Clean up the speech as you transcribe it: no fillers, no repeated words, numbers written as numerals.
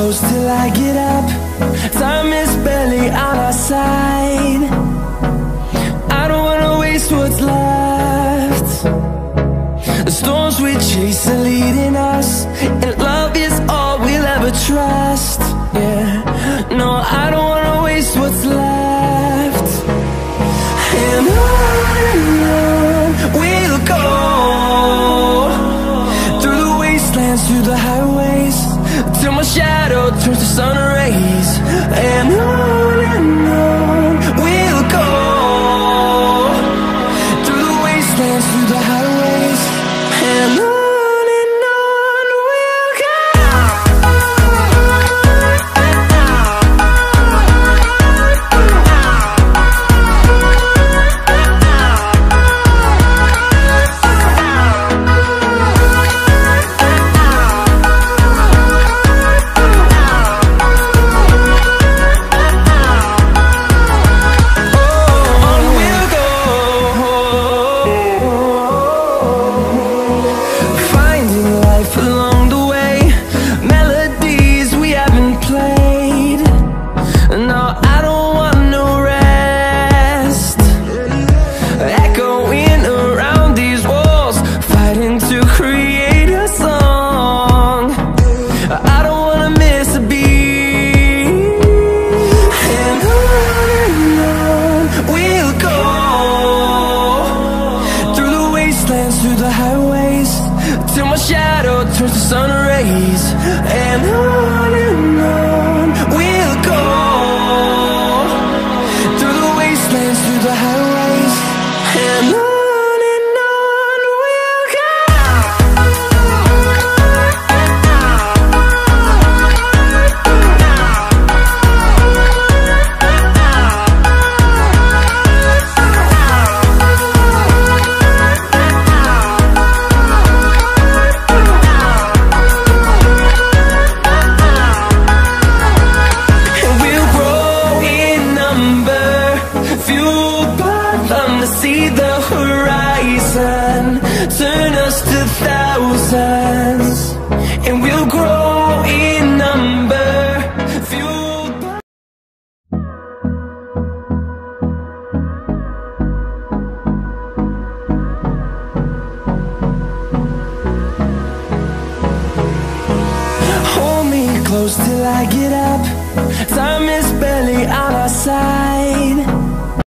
close till I get up. Time is barely on our side. I don't wanna waste what's left. The storms we chase are leading us, and love is all we'll ever trust. Yeah, no, I don't wanna waste what's left. And on we'll go, through the wastelands, through the highways, till my shadow turns to sun rays. And on we'll go, through the wastelands, through the highways, and on we'll go. Through the highways, till my shadow turns to sun rays. And